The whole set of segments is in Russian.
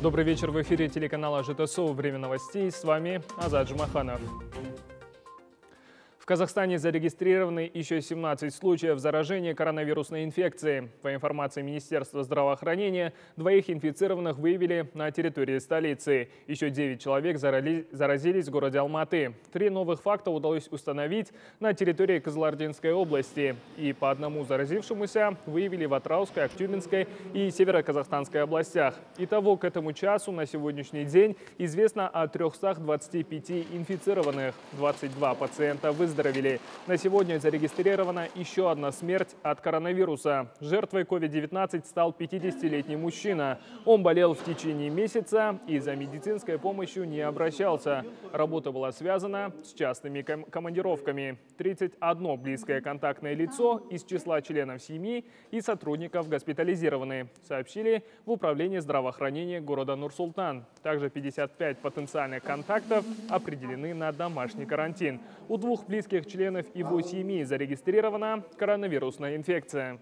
Добрый вечер, в эфире телеканала ЖТСО. Время новостей. С вами Азат Жумаханов. В Казахстане зарегистрированы еще 17 случаев заражения коронавирусной инфекцией. По информации Министерства здравоохранения, 2 инфицированных выявили на территории столицы. Еще 9 человек заразились в городе Алматы. 3 новых факта удалось установить на территории Кызылординской области. И по одному заразившемуся выявили в Атырауской, Актюбинской и Северо-Казахстанской областях. Итого к этому часу на сегодняшний день известно о 325 инфицированных. 22 пациента выздоровели. На сегодня зарегистрирована еще одна смерть от коронавируса. Жертвой COVID-19 стал 50-летний мужчина. Он болел в течение месяца и за медицинской помощью не обращался. Работа была связана с частыми командировками. 31 близкое контактное лицо из числа членов семьи и сотрудников госпитализированы, сообщили в Управлении здравоохранения города Нур-Султан. Также 55 потенциальных контактов определены на домашний карантин. У 2 близких членов его семьи зарегистрирована коронавирусная инфекция.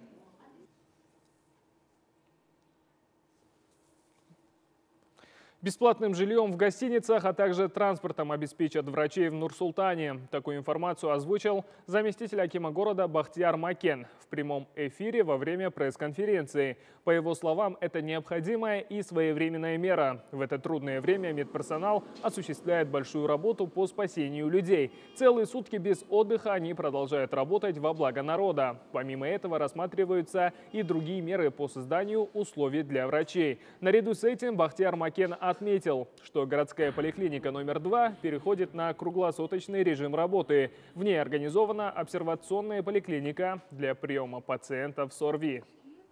Бесплатным жильем в гостиницах, а также транспортом обеспечат врачей в Нур-Султане. Такую информацию озвучил заместитель акима города Бахтияр Макен в прямом эфире во время пресс-конференции. По его словам, это необходимая и своевременная мера. В это трудное время медперсонал осуществляет большую работу по спасению людей. Целые сутки без отдыха они продолжают работать во благо народа. Помимо этого рассматриваются и другие меры по созданию условий для врачей. Наряду с этим Бахтияр Макен отметил, что городская поликлиника номер 2 переходит на круглосуточный режим работы. В ней организована обсервационная поликлиника для приема пациентов с ОРВИ.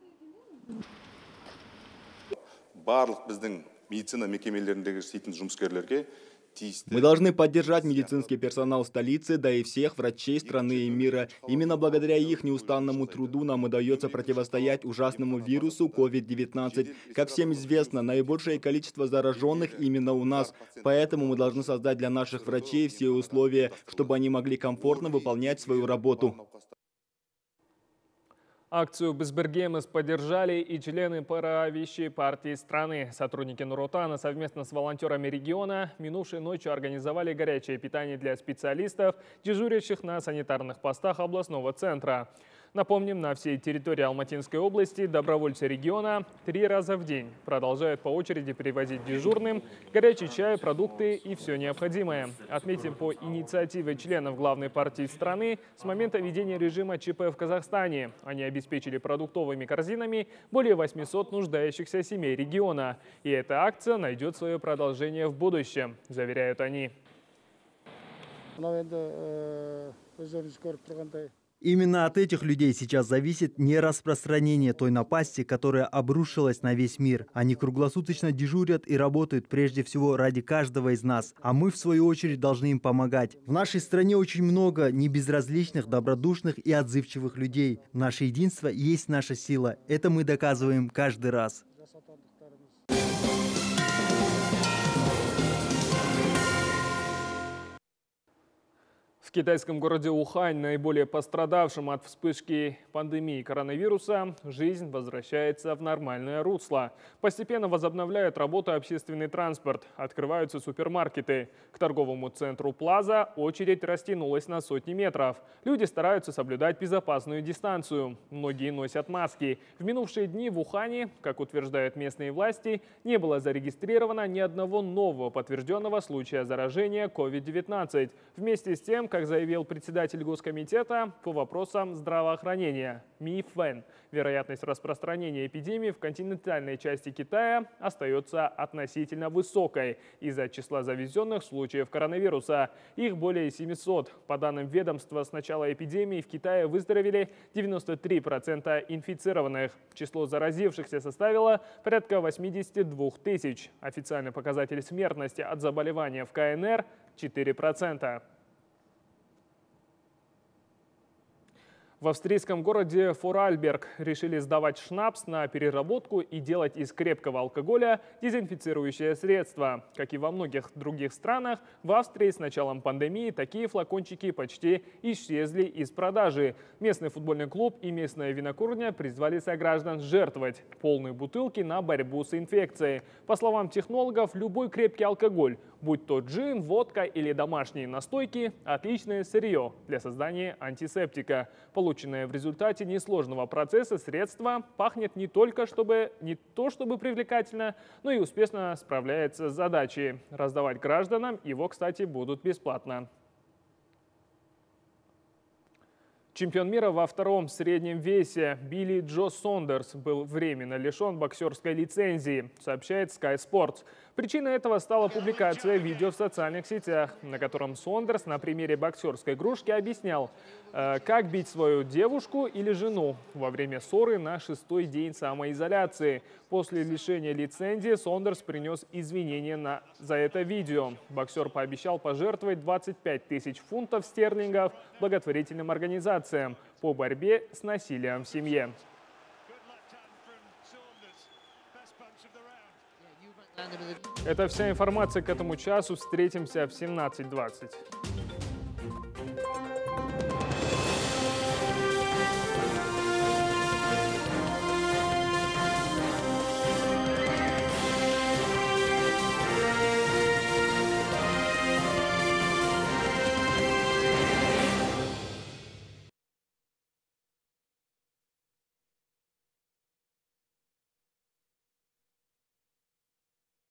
Мы должны поддержать медицинский персонал столицы, да и всех врачей страны и мира. Именно благодаря их неустанному труду нам удается противостоять ужасному вирусу COVID-19. Как всем известно, наибольшее количество зараженных именно у нас. Поэтому мы должны создать для наших врачей все условия, чтобы они могли комфортно выполнять свою работу. Акцию «Безбергемес» поддержали и члены правящей партии страны. Сотрудники Нур-Отана совместно с волонтерами региона минувшей ночью организовали горячее питание для специалистов, дежурящих на санитарных постах областного центра. Напомним, на всей территории Алматинской области добровольцы региона 3 раза в день продолжают по очереди привозить дежурным горячий чай, продукты и все необходимое. Отметим, по инициативе членов главной партии страны с момента введения режима ЧП в Казахстане они обеспечили продуктовыми корзинами более 800 нуждающихся семей региона. И эта акция найдет свое продолжение в будущем, заверяют они. Именно от этих людей сейчас зависит не распространение той напасти, которая обрушилась на весь мир. Они круглосуточно дежурят и работают прежде всего ради каждого из нас. А мы, в свою очередь, должны им помогать. В нашей стране очень много небезразличных, добродушных и отзывчивых людей. Наше единство есть наша сила. Это мы доказываем каждый раз. В китайском городе Ухань, наиболее пострадавшем от вспышки пандемии коронавируса, жизнь возвращается в нормальное русло. Постепенно возобновляют работу общественный транспорт, открываются супермаркеты. К торговому центру Плаза очередь растянулась на сотни метров. Люди стараются соблюдать безопасную дистанцию. Многие носят маски. В минувшие дни в Ухане, как утверждают местные власти, не было зарегистрировано ни одного нового подтвержденного случая заражения COVID-19. Вместе с тем, как заявил председатель Госкомитета по вопросам здравоохранения Ми Фэн, вероятность распространения эпидемии в континентальной части Китая остается относительно высокой из-за числа завезенных случаев коронавируса. Их более 700. По данным ведомства, с начала эпидемии в Китае выздоровели 93% инфицированных. Число заразившихся составило порядка 82 тысяч. Официальный показатель смертности от заболевания в КНР – 4%. В австрийском городе Форарльберг решили сдавать шнапс на переработку и делать из крепкого алкоголя дезинфицирующее средство. Как и во многих других странах, в Австрии с началом пандемии такие флакончики почти исчезли из продажи. Местный футбольный клуб и местная винокурня призвали сограждан жертвовать полные бутылки на борьбу с инфекцией. По словам технологов, любой крепкий алкоголь, будь то джин, водка или домашние настойки, отличное сырье для создания антисептика. Полученное в результате несложного процесса средство пахнет не то чтобы привлекательно, но и успешно справляется с задачей. Раздавать гражданам его, кстати, будут бесплатно. Чемпион мира во втором среднем весе Билли Джо Сондерс был временно лишен боксерской лицензии, сообщает Sky Sports. Причиной этого стала публикация видео в социальных сетях, на котором Сондерс на примере боксерской игрушки объяснял, как бить свою девушку или жену во время ссоры на 6-й день самоизоляции. После лишения лицензии Сондерс принес извинения за это видео. Боксер пообещал пожертвовать 25 тысяч фунтов стерлингов благотворительным организациям по борьбе с насилием в семье. Это вся информация к этому часу. Встретимся в 17:20.